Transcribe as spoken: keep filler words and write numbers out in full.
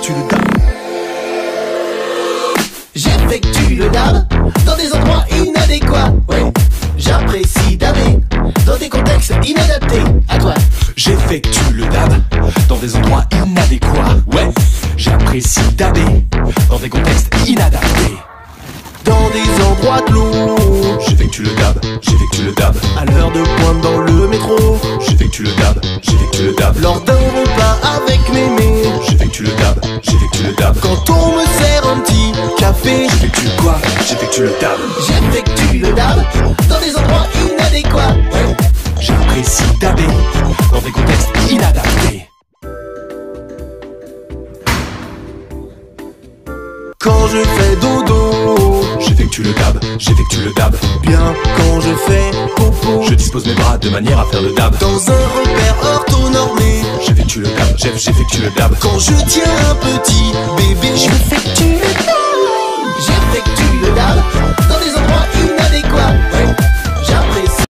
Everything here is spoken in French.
j'effectue le dab. J'effectue le dab dans des endroits inadéquats. Ouais, j'apprécie dabber dans des contextes inadaptés. À toi. J'effectue le dab dans des endroits inadéquats. Ouais, j'apprécie dabber dans des contextes inadaptés. Dans des endroits clos, j'effectue le dab, j'effectue le dab. À l'heure de pointe dans le métro, j'effectue le dab, j'effectue le dab. Lors d'un repas avec mémé, j'effectue le dab, j'effectue le dab. Quand on me sert un petit café, j'effectue quoi? J'effectue le dab. J'effectue le dab dans des endroits inadéquats. Ouais, j'apprécie dabber dans des contextes inadaptés. Quand je fais dodo, j'effectue le dab, j'effectue le dab. Bien quand je fais popo, je dispose mes bras de manière à faire le dab. Dans un repère orthonormé, j'effectue le dab, j'effectue le dab. Quand je tiens un petit bébé,